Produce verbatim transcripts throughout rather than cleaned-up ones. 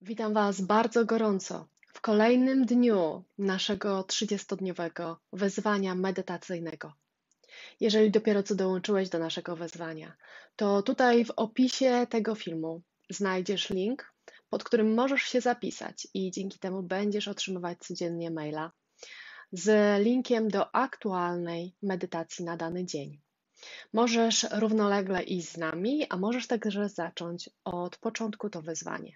Witam Was bardzo gorąco w kolejnym dniu naszego trzydziestodniowego wyzwania medytacyjnego. Jeżeli dopiero co dołączyłeś do naszego wyzwania, to tutaj w opisie tego filmu znajdziesz link, pod którym możesz się zapisać i dzięki temu będziesz otrzymywać codziennie maila z linkiem do aktualnej medytacji na dany dzień. Możesz równolegle iść z nami, a możesz także zacząć od początku to wyzwanie.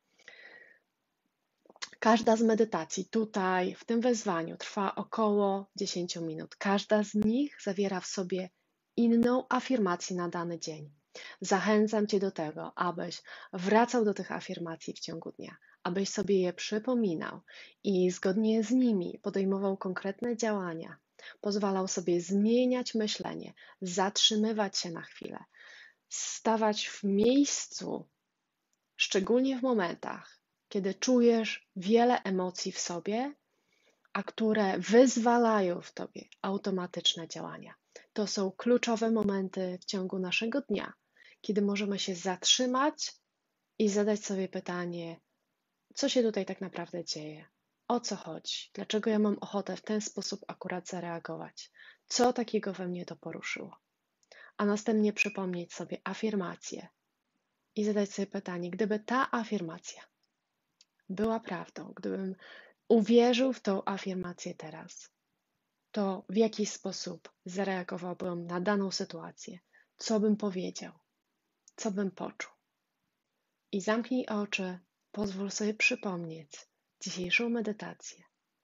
Każda z medytacji tutaj, w tym wezwaniu, trwa około dziesięć minut. Każda z nich zawiera w sobie inną afirmację na dany dzień. Zachęcam Cię do tego, abyś wracał do tych afirmacji w ciągu dnia, abyś sobie je przypominał i zgodnie z nimi podejmował konkretne działania. Pozwalał sobie zmieniać myślenie, zatrzymywać się na chwilę, stawać w miejscu, szczególnie w momentach, kiedy czujesz wiele emocji w sobie, a które wyzwalają w tobie automatyczne działania. To są kluczowe momenty w ciągu naszego dnia, kiedy możemy się zatrzymać i zadać sobie pytanie, co się tutaj tak naprawdę dzieje, o co chodzi, dlaczego ja mam ochotę w ten sposób akurat zareagować, co takiego we mnie to poruszyło. A następnie przypomnieć sobie afirmacje i zadać sobie pytanie, gdyby ta afirmacja była prawdą, gdybym uwierzył w tą afirmację teraz, to w jaki sposób zareagowałbym na daną sytuację, co bym powiedział, co bym poczuł. I zamknij oczy, pozwól sobie przypomnieć dzisiejszą medytację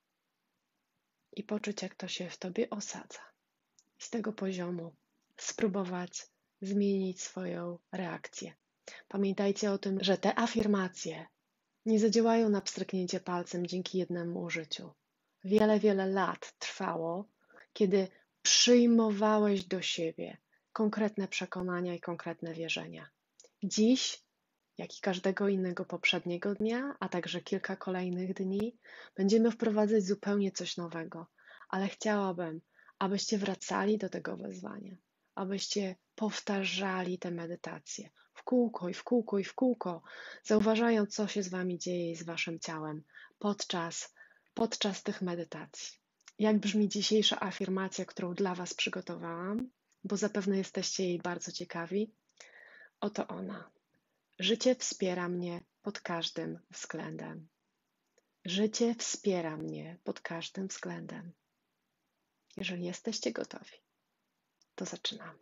i poczuć, jak to się w tobie osadza. Z tego poziomu spróbować zmienić swoją reakcję. Pamiętajcie o tym, że te afirmacje nie zadziałają na pstryknięcie palcem dzięki jednemu użyciu. Wiele, wiele lat trwało, kiedy przyjmowałeś do siebie konkretne przekonania i konkretne wierzenia. Dziś, jak i każdego innego poprzedniego dnia, a także kilka kolejnych dni, będziemy wprowadzać zupełnie coś nowego, ale chciałabym, abyście wracali do tego wezwania, abyście powtarzali te medytacje w kółko i w kółko i w kółko, zauważając, co się z wami dzieje i z waszym ciałem podczas, podczas tych medytacji. Jak brzmi dzisiejsza afirmacja, którą dla was przygotowałam, bo zapewne jesteście jej bardzo ciekawi? Oto ona. Życie wspiera mnie pod każdym względem. Życie wspiera mnie pod każdym względem. Jeżeli jesteście gotowi, to zaczynamy.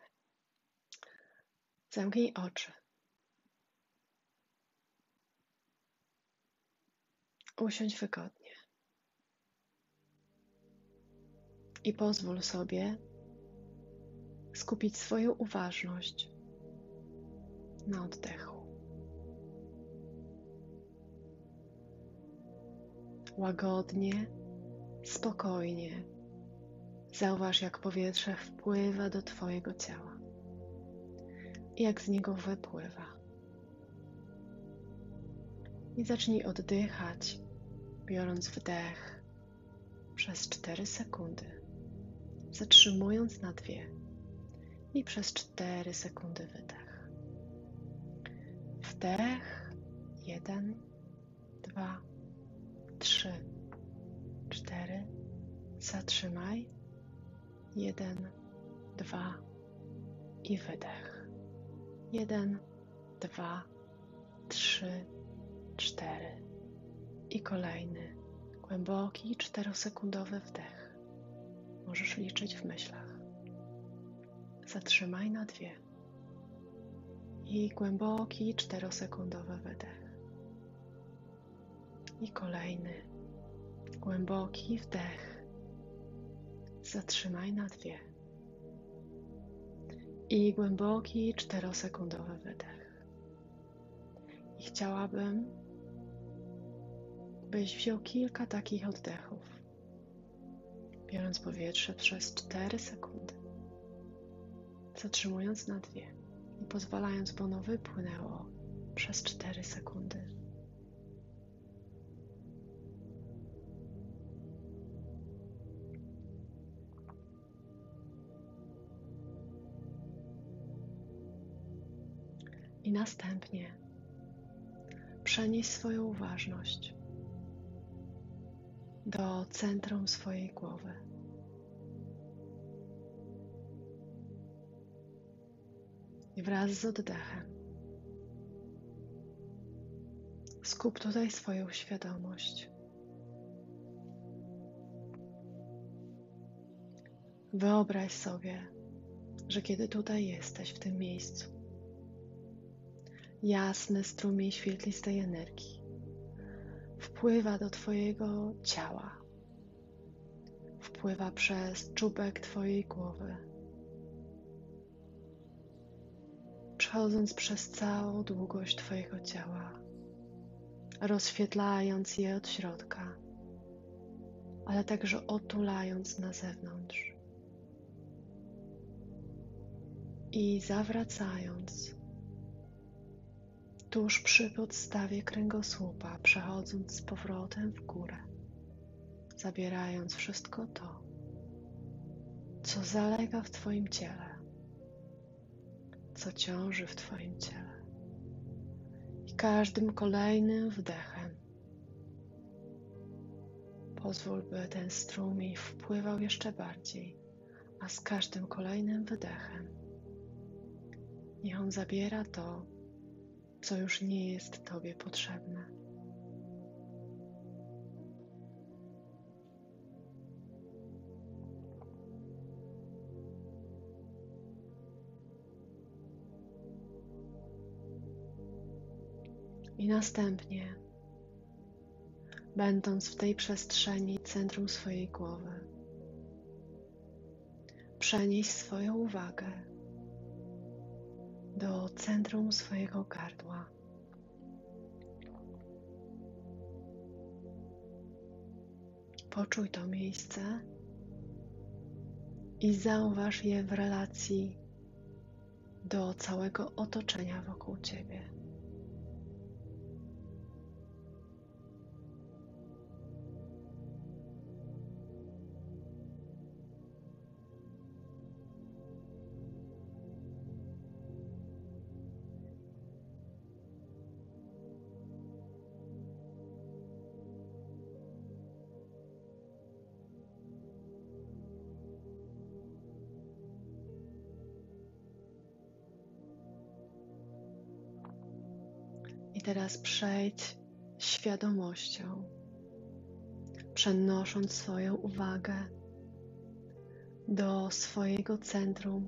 Zamknij oczy. Usiądź wygodnie. I pozwól sobie skupić swoją uważność na oddechu. Łagodnie, spokojnie zauważ, jak powietrze wpływa do twojego ciała i jak z niego wypływa. I zacznij oddychać, biorąc wdech przez cztery sekundy, zatrzymując na dwie i przez cztery sekundy wydech. Wdech, jeden, dwa, trzy, cztery, zatrzymaj, jeden, dwa i wydech. Jeden, dwa, trzy, cztery i kolejny głęboki czterosekundowy wdech. Możesz liczyć w myślach. Zatrzymaj na dwie i głęboki czterosekundowy wydech. I kolejny głęboki wdech. Zatrzymaj na dwie i głęboki czterosekundowy wydech. I chciałabym, byś wziął kilka takich oddechów, biorąc powietrze przez cztery sekundy, zatrzymując na dwie i pozwalając, by ono wypłynęło przez cztery sekundy. I następnie Przenieś swoją uważność do centrum swojej głowy. I wraz z oddechem skup tutaj swoją świadomość. Wyobraź sobie, że kiedy tutaj jesteś, w tym miejscu, jasny strumień świetlistej energii wpływa do Twojego ciała, wpływa przez czubek Twojej głowy, przechodząc przez całą długość Twojego ciała, rozświetlając je od środka, ale także otulając na zewnątrz i zawracając tuż przy podstawie kręgosłupa, przechodząc z powrotem w górę, zabierając wszystko to, co zalega w Twoim ciele, co ciąży w Twoim ciele. I każdym kolejnym wdechem pozwól, by ten strumień wpływał jeszcze bardziej, a z każdym kolejnym wydechem niech on zabiera to, co już nie jest Tobie potrzebne. I następnie, będąc w tej przestrzeni centrum swojej głowy, przenieś swoją uwagę do centrum swojego gardła. Poczuj to miejsce i zauważ je w relacji do całego otoczenia wokół Ciebie. I teraz przejdź świadomością, przenosząc swoją uwagę do swojego centrum,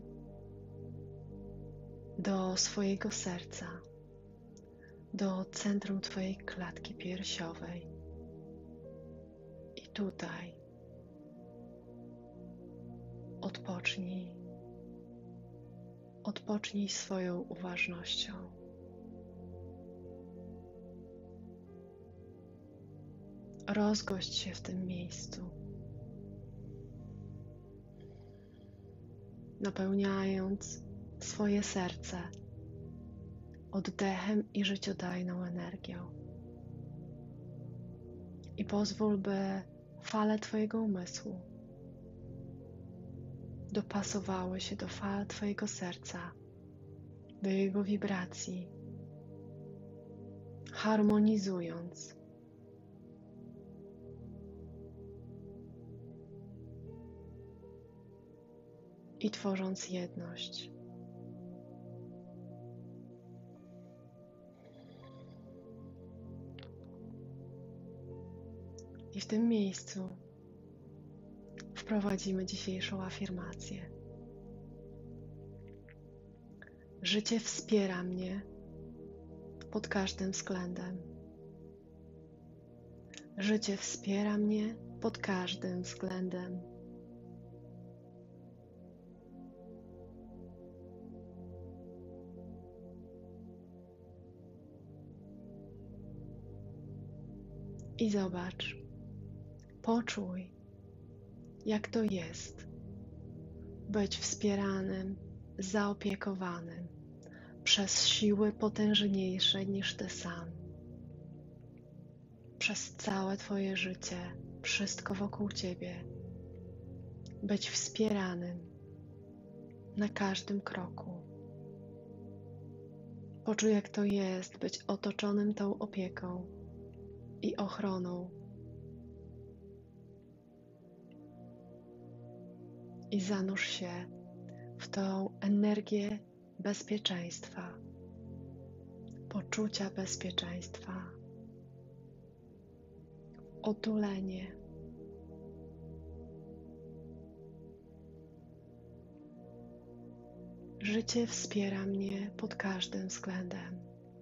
do swojego serca, do centrum Twojej klatki piersiowej. I tutaj odpocznij, odpocznij swoją uważnością. Rozgość się w tym miejscu, napełniając swoje serce oddechem i życiodajną energią. I pozwól, by fale Twojego umysłu dopasowały się do fal Twojego serca, do jego wibracji, harmonizując i tworząc jedność. I w tym miejscu wprowadzimy dzisiejszą afirmację. Życie wspiera mnie pod każdym względem. Życie wspiera mnie pod każdym względem. I zobacz, poczuj, jak to jest być wspieranym, zaopiekowanym przez siły potężniejsze niż Ty sam. Przez całe Twoje życie, wszystko wokół Ciebie, być wspieranym na każdym kroku. Poczuj, jak to jest być otoczonym tą opieką i ochroną. I zanurz się w tą energię bezpieczeństwa, poczucia bezpieczeństwa, otulenie. Życie wspiera mnie pod każdym względem.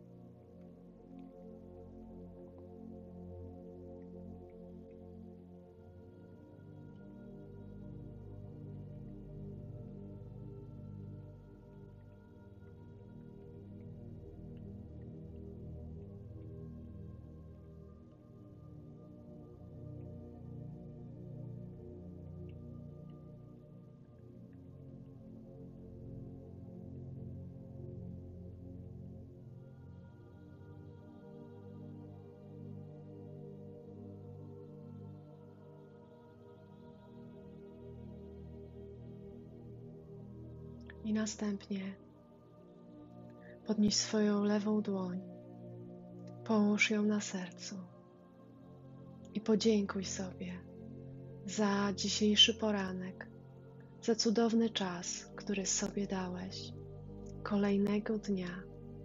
I następnie podnieś swoją lewą dłoń, połóż ją na sercu i podziękuj sobie za dzisiejszy poranek, za cudowny czas, który sobie dałeś, kolejnego dnia.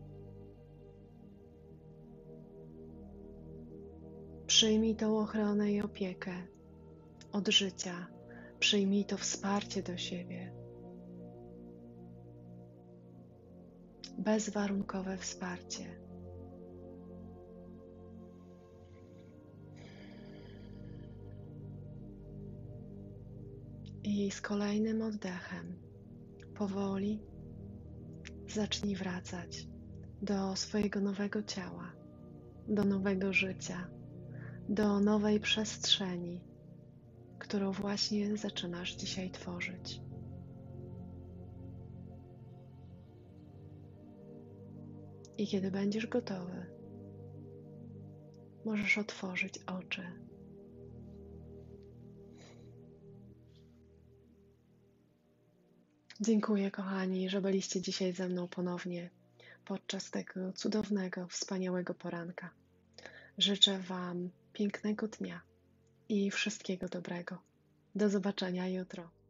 Przyjmij tą ochronę i opiekę od życia, przyjmij to wsparcie do siebie. Bezwarunkowe wsparcie. I z kolejnym oddechem powoli zacznij wracać do swojego nowego ciała, do nowego życia, do nowej przestrzeni, którą właśnie zaczynasz dzisiaj tworzyć. I kiedy będziesz gotowy, możesz otworzyć oczy. Dziękuję, kochani, że byliście dzisiaj ze mną ponownie podczas tego cudownego, wspaniałego poranka. Życzę Wam pięknego dnia i wszystkiego dobrego. Do zobaczenia jutro.